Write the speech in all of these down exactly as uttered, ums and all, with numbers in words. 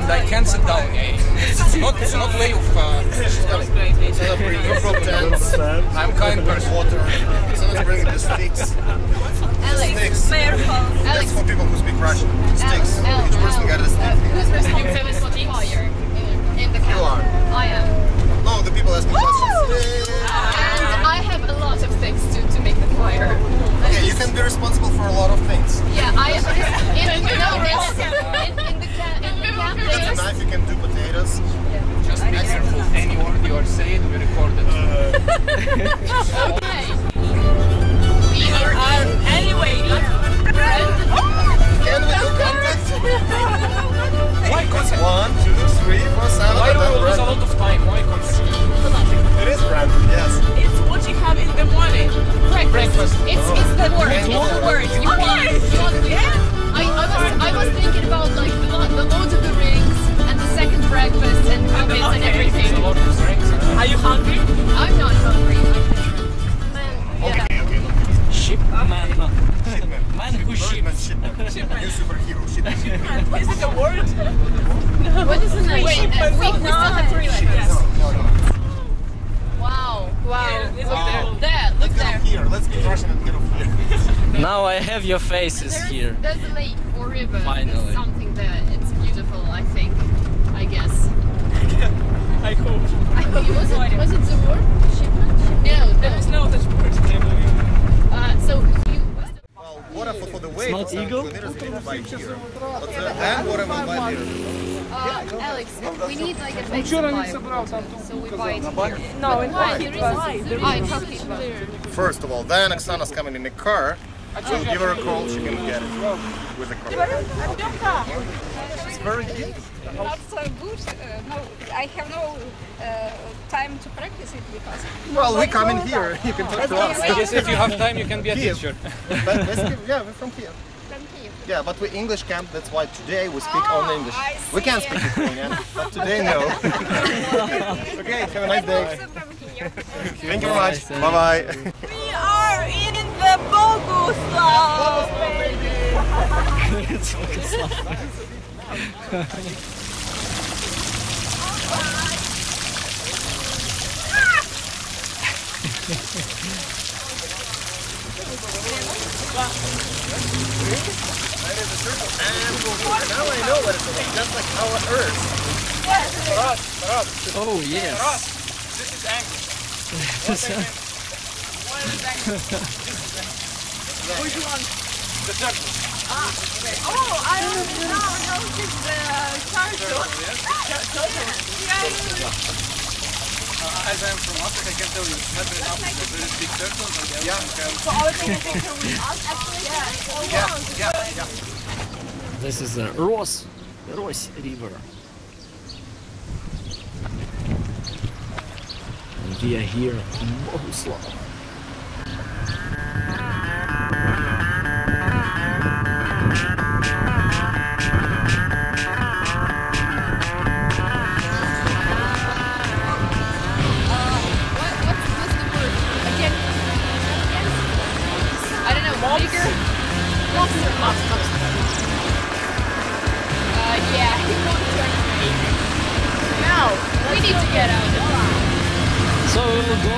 and I can't sit down. It's not, it's not way of uh, I'm kind person. Water. Someone's bringing the sticks. Alex, Sticks. Alex, That's for people who speak Russian. Sticks. Alex, Each person got a stick. who's responsible for the fire in the camp? You are. I am. No, the people asking questions. And I have a lot of things to, to make the fire. Okay, you can be responsible for a lot of things. Yeah, I in, in, no, it's, in, in the camp. In the camp That's a there's- knife, you can do potatoes. Just be careful. Any word you are saying, we record it. Okay. We are anyway. Can we do contact? Why It's concept? one, two, three, four, seven. Why and do then we lose a brand- lot of time? Why concept? It is branded, yes. It's what you have in the morning. Breakfast. It's it's the word. It's the word. You want you want the I, I was I was thinking about like the, lo- the Lord of the Rings and the second breakfast and puppets and everything. A lot of strings. Are you hungry? I'm not hungry. Man, yeah. Okay, okay. Shipman. Shipman. Man who Shipman, ships. Shipman. New superhero, Shipman. Is it a word? What is the name? Wait, uh, we, we still have three letters. Yes. No, no. Wow. Wow. Here, it's Wow. up there. There, look Get there. off here. Let's speak Russian and get off here. Now I have your faces There's, here. there's a lake or river. Finally. There's something there. It's beautiful, I think. I guess. I hope. I think was it was it the word? Shipment? No, There is no. no such word. Uh, so you. Well, water for, for the way. Not eagle? But the and water will buy later. Uh, Alex, we need like a big supply of water, so we buy it here. No, in Why? Here is a ah, in Khokhitva. First of all, then Oksana's coming in the car. We'll give her a call, she can get it with the car. She's very good. Not so good. Uh, no, I have no uh, time to practice it because. Well, we come in here, you can talk to us. I guess if you have time, you can be a Kiev. teacher. But basically, yeah, we're from Kiev. From Kyiv. Yeah, but we English camp, that's why today we speak Oh, only English. I We can see. speak Ukrainian, but today no. Okay, have a nice day. Also from Kyiv. Thank you very much. Bye bye. We are in the Bohuslav, baby. It's Now I know what it's about, just like our Earth. Oh yes. This is angry. Which one? The turtle. Oh, I don't know. No, it's the turtle. Uh, as I am from Africa, I can tell you, never in Africa there is big turtles and the Yeah. ocean can... So I will take a picture with us actually. Yeah. Yeah, yeah, yeah. This is the Ros, Ros River. And we are here in Bohuslav. What, what's, what's the word? Again? I don't know. Bigger? Lobster. Lobster. Uh, yeah, he won't turn away. No, we need to get out. So we will go.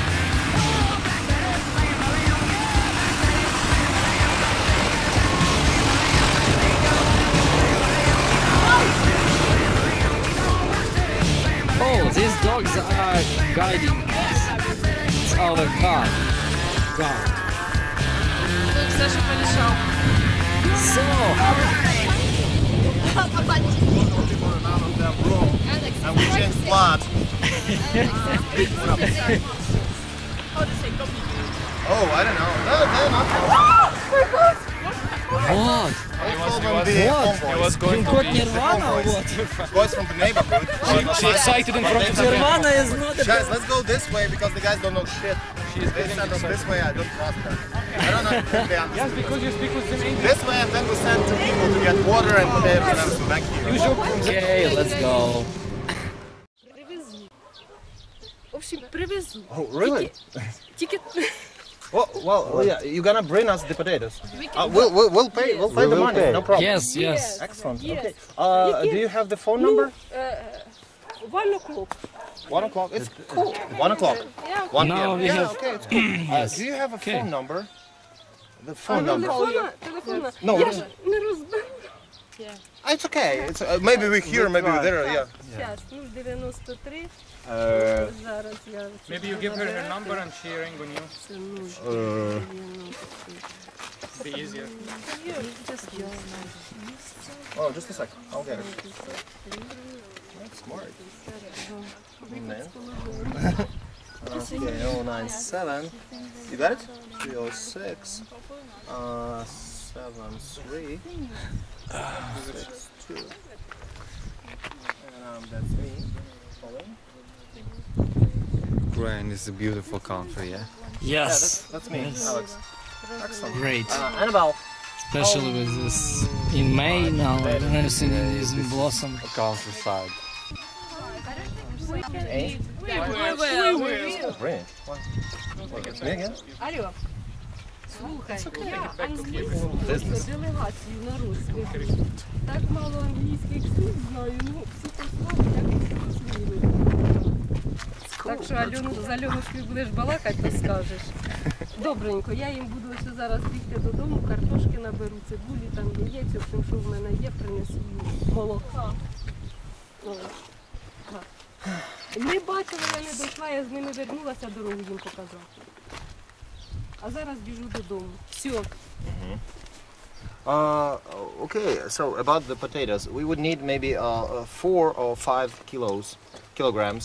Oh, these dogs are guiding us. It's our car. Car. Look, Sasha полетел. So, Alex, And we change blood. How to say copy? Oh, I don't know. No, they're not. what? I call them the What? homeboys. You got Nirvana or what? Boys from the neighborhood. She excited in front of the Nirvana is not a Guys, let's go this way because the guys don't know shit. She's They send us this way, I don't trust them. I don't know if they Yes, understand. because you speak with them English. This way and then we send two people to get water and potatoes and some back here. Okay, let's go. Привезу. В общем, привезу. Oh, really? Тільки Well, well, well, yeah. You're gonna bring us the potatoes. We Uh, we'll, we'll, we'll pay. We'll pay We the will money. pay. No problem. Yes, yes. Excellent. Yes. Okay. Uh, do you have the phone number? Uh, one o'clock. One o'clock. It's cool. One o'clock. Yeah. One No, p m. we Yeah. have- Okay. It's cool. Uh, do you have a Okay. phone number? The phone А, number. телефона, телефона. No, Я it ж isn't. не розбив. It's okay. It's uh, maybe we're here, maybe we're there. Yeah. Зараз, нуль дев'яносто три. Uh, Зараз я... Maybe you give her her number and she ring on you. Це нуль uh, Be easier. oh, just a sec. I'll get it. That's smart. Man. Okay, oh nine seven. You got it? three oh six. Uh, seven three. six two. And um, that's me. Following. Ukraine is a beautiful country, yeah? Yeah, that's, Yes. that's me, Yes. Alex. Excellent. Great. Uh, Annabelle. Especially with this in May now, everything is in blossom. A countryside. Hey. We will. Oh, brilliant. What? What, it's me again? Алло. Слухай, я Business. делегацію на розвитку. Так мало англійських слів знаю, ну всі послали, як зрозуміли. Так що Альону, з Альонушкою будеш балакати, то скажеш. Добренько, я їм буду ось зараз бігти додому, картошки наберу, цибулі, там яєць, в общем, що в мене є, принесу їм молока. Ой. Так. Не бачила, я не дійшла, я з ними вернулася, дорогу їм показати. А зараз біжу додому. Все. Uh, okay, so about the potatoes, we would need maybe uh, uh, four or five kilos, kilograms.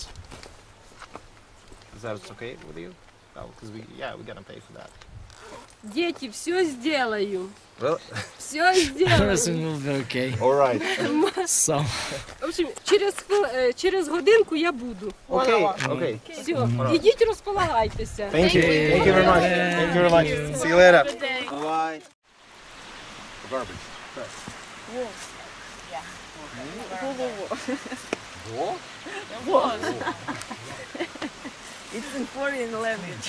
Is that okay with you? Oh, because we, yeah, we're gonna pay for that. Дети, все сделаю. Well, Все сделаю. Everything will be okay. all right. So, В общем, через, хвил- е, через годинку я буду. Okay, okay. Все, ідіть розполагайтеся. Thank you. Thank you very much. Thank you very much. See you later. Bye. Garbage. It's in foreign language.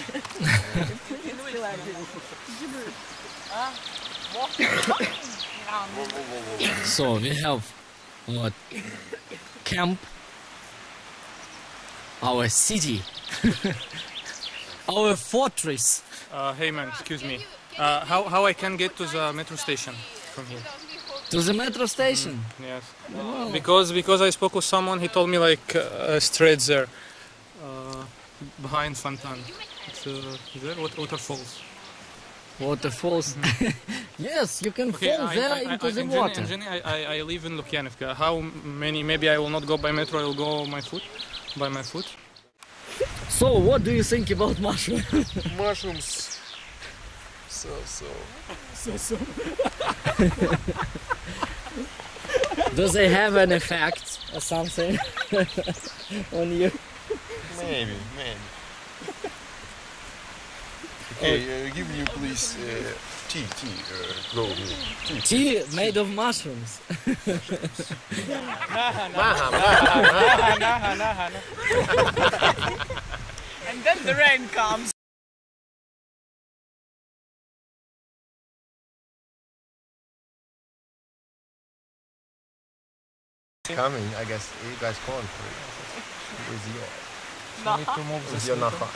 so we have our camp, our city, our fortress. Uh, hey man, excuse me. Uh, how, how I can get to the metro station from here? To the metro station. Yes. Because because I spoke with someone, he told me like uh, straight there, uh, behind Fontaine. It's uh, there, what waterfalls. Waterfalls. Yes, you can Okay, fall I, there I, I, into I, the in water. Jenny, in Jenny, I, I, I live in Lukyanivka. How many? Maybe I will not go by metro. I will go my foot, by my foot. So, what do you think about mushroom? Mushrooms. So, so. Do they have an effect or something on you? Maybe, maybe. Okay, uh, give me please uh, tea, tea, uh, go tea. Tea made of mushrooms. And then the rain comes. Coming, I guess you guys calling for it. With your, You need to move with this. your naha.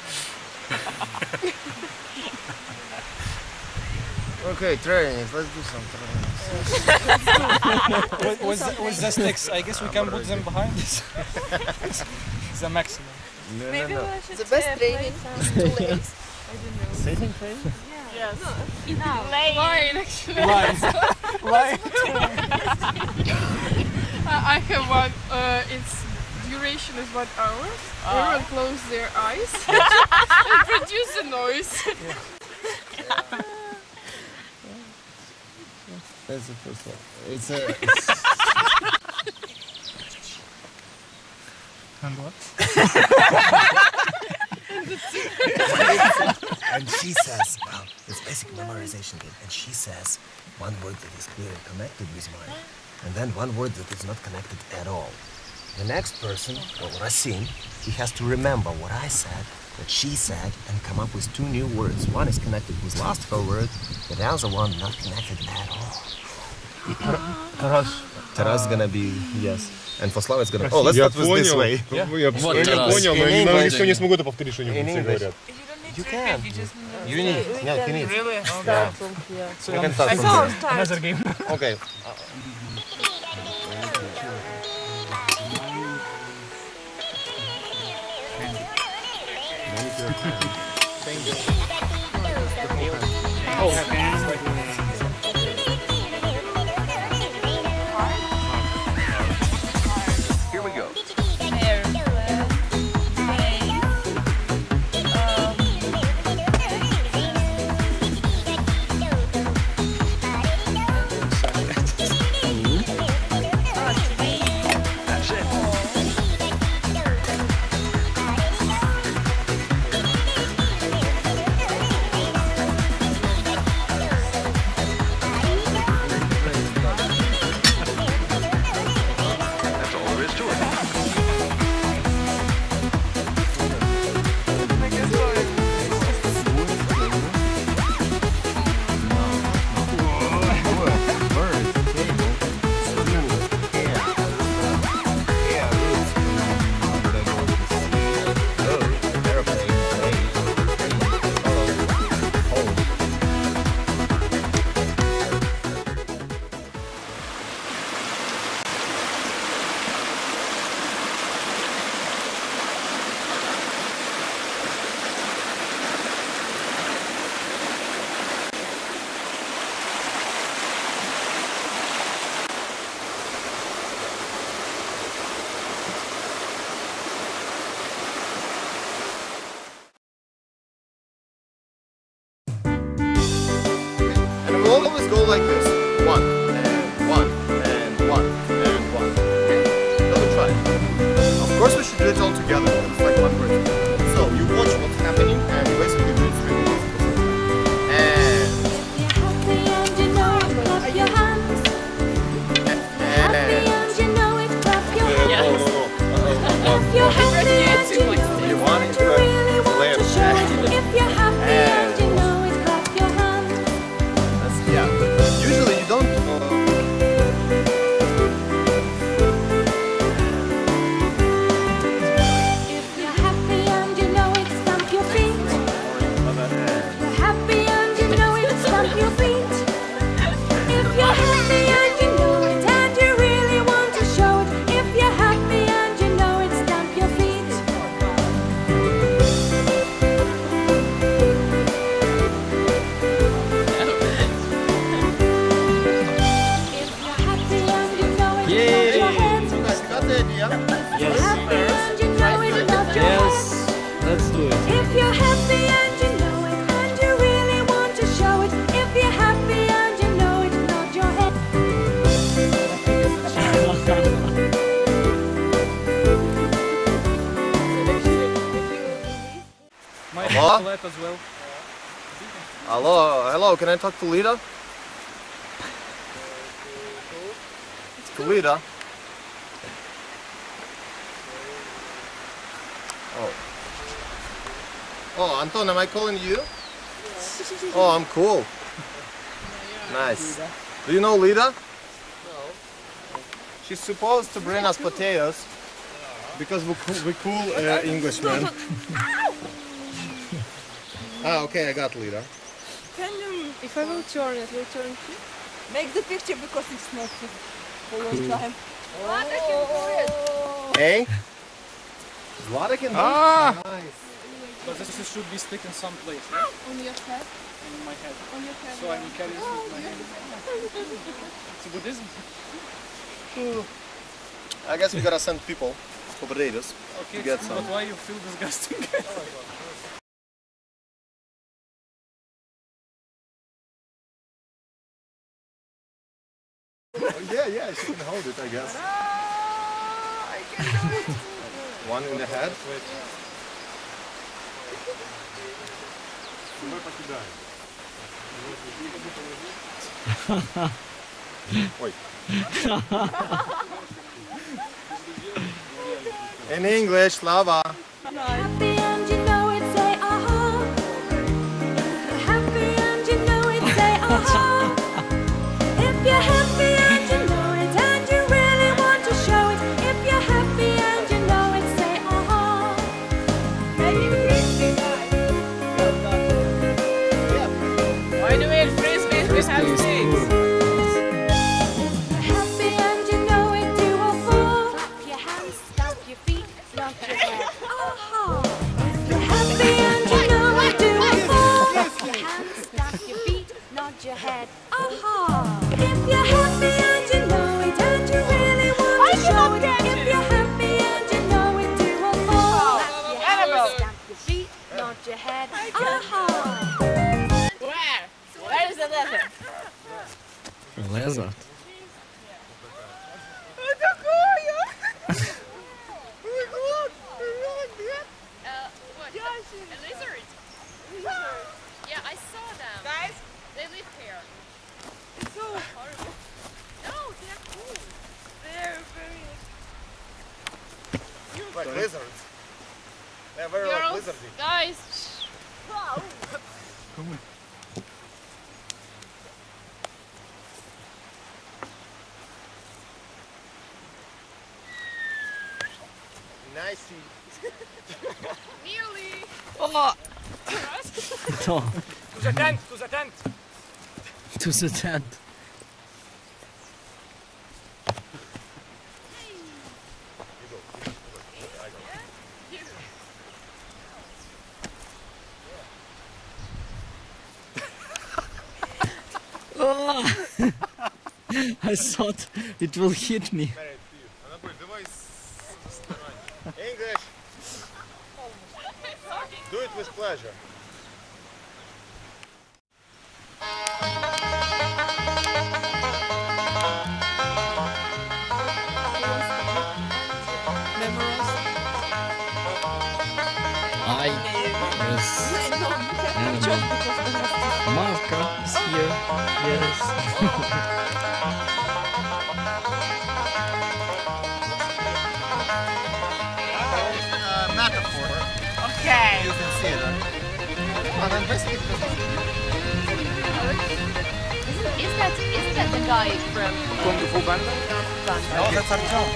Okay, trainings, let's do some trainings. With, with, with the sticks, I guess we can put them behind this. It's the maximum. No, Maybe no, no. we should The best uh, training. play some legs. Sitting training? Yes. Line, actually. Lines. Line. I I have one. Uh, its duration is one hour. Everyone close their eyes and produce a noise. That's the first one. It's a. And what? And she says, well, it's basic memorization game, and she says one word that is clearly connected with mine, and then one word that is not connected at all. The next person, well, Racine, he has to remember what I said what she said and come up with two new words. One is connected with last four words, the other one not connected at all. Taras. Taras is gonna be yes. And for Slav it's gonna... Oh, let's start with this way. Я понял, но никто не смогу это повторить, что они все говорят. You can. You need. Yeah, he needs. Really? Yeah. So You can start from there. another game. Okay. Oh, happy. Here we go. Go like this. One, and one, and one, and one. Let me try. Of course we should do it all together. It's like one word. So you watch what's happening and basically do it straight away. And... Happy and you know it, clap your hands. Happy and you know it, clap your hands. If you're happy and you know it, you want it, you really want to show it. If you're happy and you know it, clap your hands. Yeah. Usually you don't. Uh... If you're happy and you know it, stamp your feet. If you're happy and you know it, stamp your feet. If you're happy and you know it, and you really want to show it. If you're happy and you know it, stamp your feet. Yes, let's do it. If you're happy and you know it, and you really want to show it. If you're happy and you know it, nod your head. My Hello? flat as well. Hello, hello, can I talk to Lida? To Lida? Oh. Oh, Anton, am I calling you? Oh, I'm cool. Nice. Do you know Lida? No. She's supposed to bring us potatoes because we're cool, we're cool uh, Englishmen. Ah, okay, I got Lida. Can you, if I will turn it, will turn here? Make the picture because it's not for a long time. Hey? Zlata can do it? Ah! Nice. But this should be stick in some place, right? On your head? In my head. On your head. So I will carry this with my hand. It's Buddhism. I guess we gotta send people for potatoes Okay, to get some. but why you feel disgusting? Oh, yeah, yeah, she can hold it, I guess. I can do it. One in the head. Ой. In English, Slava. Happy and you know it, aha. If you're happy and you know it and you really want to show it, if you're happy and you know it, do one more. Clap your hands, stamp your feet, nod your head, aha. Where? Where is the letter? Lizard. Uh, what? A lizard? Yeah, I saw them. Guys, They live here. it's so Horrible. No, they're cool. they're very. Like lizards. They're very like Girls, lizardy. guys. Nice. Nearly. Oh! No. To the tent, to the tent. To the tent. Oh. I thought it will hit me. English. Do it with pleasure. I yes. And Mavka is here. Yes. Uh, metaphor. Okay. You can see that. And then basically, Is that is that the guy from? Kung Fu Panda? no, that's our job.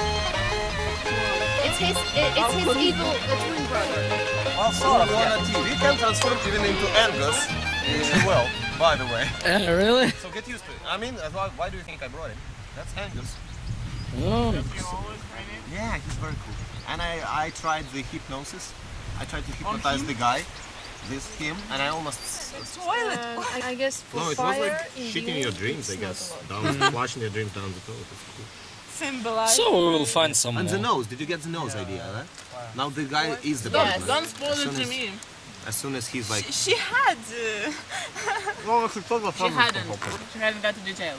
It's his. it- It's his evil uh, twin brother. Well, sort of. Yeah. We can transform even into Angus as well, by the way. Uh, really? So get used to it. I mean, why, why do you think I brought him? That's Angus. Oh. Yeah, he's very cool. And I, I tried the hypnosis. I tried to hypnotize the guy, this him, and I almost. Toilet. I, I guess for No, it was fire. like in shit in the your end, dreams, I it's guess. not Down, flashing your dreams down the toilet. It's cool. Symbolize. So we will find some And the more. nose, did you get the nose idea, right? Now the guy is the Yes. bad Don't guy. spoil As it soon to as- me. As soon as he's like. She, she had. Uh, she hadn't. She hadn't got the details.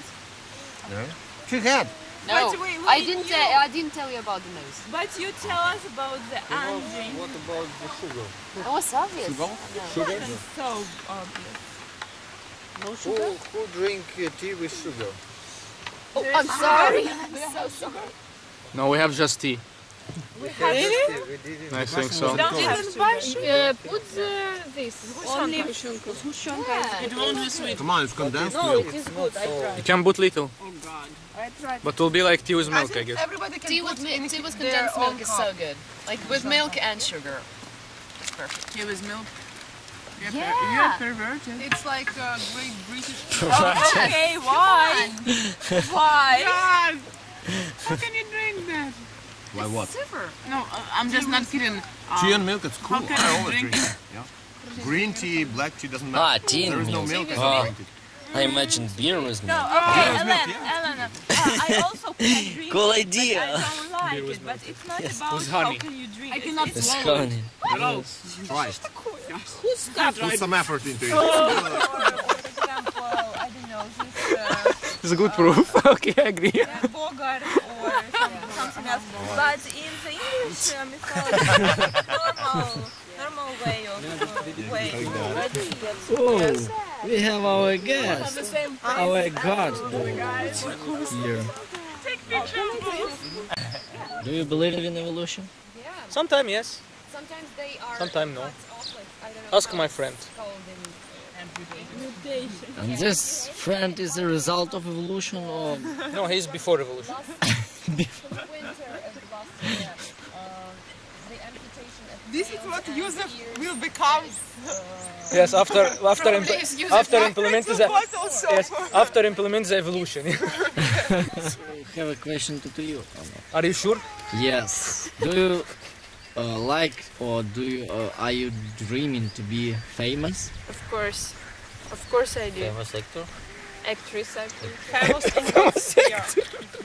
She had! No, But wait, I wait, didn't. you- Uh, I didn't tell you about the nose. But you tell us about the engine. What about the sugar? That was obvious. Sugar? So obvious. No Who, sugar. who drink uh, tea with sugar? Oh, I'm sorry. I'm so sorry. No, we have just tea. We had it. We did it. I think so. Don't even buy sugar. Uh, put uh, this. Only Yeah. it won't be sweet. Come on, it's condensed No, milk. it is good. I tried. You can put little, Oh God. I tried. but it will be like tea with milk, I guess. Everybody can Tea put with mi- tea with their condensed own milk is cup. so good. Like with milk and sugar. It's perfect. Tea with milk. You're, Yeah. per- you're perverted. It's like a great British. Okay, why? Why? God. How can you drink that? Why what? Super. No, uh, I'm just not kidding. Um, Tea and milk, it's cool. how can I you always drink drink it. Yeah. Green tea, black tea, doesn't Ah, matter. tea and There is no milk. milk, I Oh. don't drink it. I imagine beer with No, milk. okay, Beer with milk, Ellen, yeah. Ellen, uh, I also can drink Cool it, idea. but I don't like it, but it's not about With how honey. can you drink I it. cannot it's It's swallow it. honey. Try it. Who's that? Put some effort into it. For example, I don't know, this uh, It's a good proof. Okay, I agree. yeah, Bogart or some- something else. But in the English uh, mythology, normal, normal way of uh, way. Oh, we have our guest. The same Our god here. Take pictures. Do you believe in evolution? Yeah. Sometime yes. Sometimes they are. Sometime no. cut off, like, I don't know Ask how my it's friend. called in- Mutation. And this friend is a result of evolution or No, he's before revolution. winter of the last year, uh, the amputation of This is nails what and Yusuf ears, will become. Yes, after after Probably imp- is used after as- implement the What also? yes after implement the evolution. have a question to, to you. Are you sure? Yes. Do you uh, like or do you uh, are you dreaming to be famous? Of course. Of course I do. Famous actor? actress, I think. Famous actor.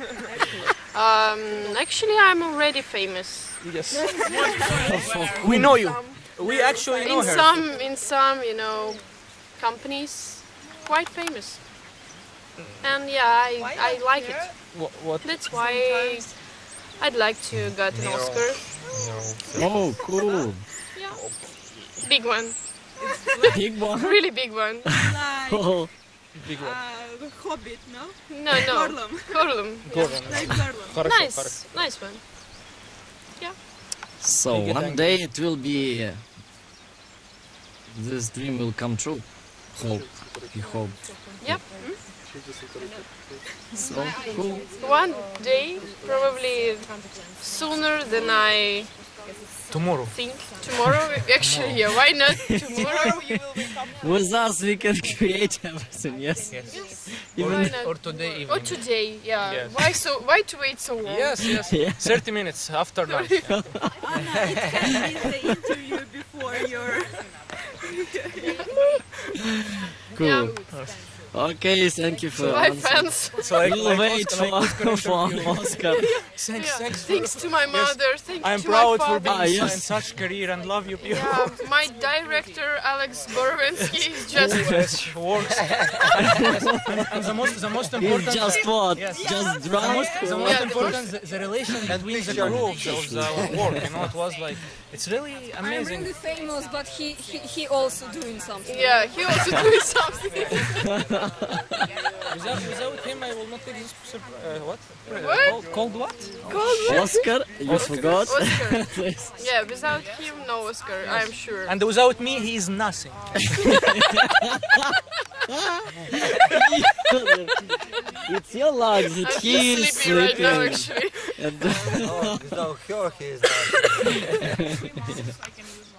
Um, actually, I'm already famous. Yes. We know you. We actually know in her. some, in some, you know, companies, quite famous. And yeah, I, I like it. What, what? That's why I'd like to get an Oscar. Oh, cool. Yeah, big one. Big one? Really big one. Like Oh. Big one. uh, the Hobbit, no? No, no. Gorlum. Gorlum. Gorlum. Like Gorlum. Хорошо, Nice, хорошо. nice one. Yeah. So Thank you, one thank day it will be. Uh, this dream will come true. Hope. We hope. Yep. So cool. One day, probably sooner than I Tomorrow. think. Tomorrow, actually, yeah. Why not tomorrow? You will become With us we can create everything. Yes. Yes. Even Why not? Or today Or evening. today, yeah. Yes. Why so? Why to wait so long? Yes, yes. Yeah. thirty minutes after lunch. Yeah. Anna, it can be the interview before your... cool. Yeah. Okay, thank you for Bye, answering. fans. So like, We'll like wait Oscar, like for, Oscar for interview. Oscar. Thanks, Yeah. thanks. Thanks to my mother. Thank I'm to proud my for father. being Ah, in yes. such career and love you people. Yeah, my director Alex Borovensky is just Yes, works. Yes. And, and the most, the most important. It's just what? Yes. Just The drunk? most, the most Yeah, the important, the, the relation between the crew of the, of the work, you know, it was like, it's really I'm amazing. really famous, but he, he, he also doing something. yeah. He also doing something. Without, without him, I will not get this surprise. Uh, what? What? Called, called what? Oscar? You forgot? Oscar. Yes. Yeah, without him, no Oscar. I'm sure. And without me, he is nothing. It's your luck that I'm he is sleepy right now, sleeping. actually. And Oh, without her, he is not.